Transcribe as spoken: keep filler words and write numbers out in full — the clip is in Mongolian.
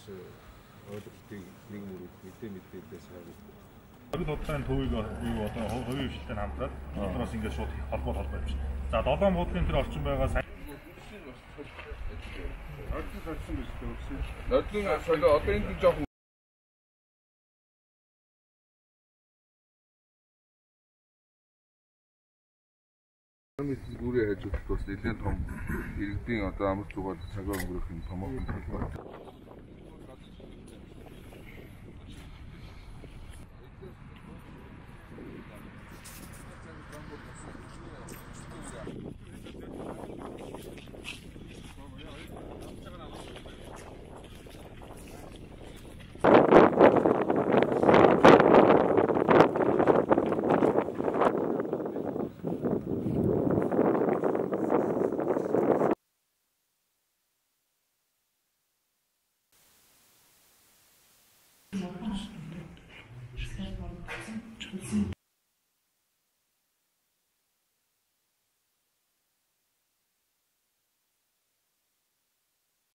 ойлголтыг нэг мөр мэдээ мэдээлэлээс хайгуулдаг. Ховид бодлогын төвийг юу одоо хувийн хвшилтэй хамтраад дотроос ингээд шууд холбоо холбоо явчихна. За долоон буудлын тэр орчин байгаа сайн Орчин орчин биш үү? Нодлон солио одоо энэ жоохон мэдээ бүрээ хайж өгөх бас нэлээд том иргэдийн одоо амар зүгэл цагаа өнгөрөх юм томоохон талбай. Thank you.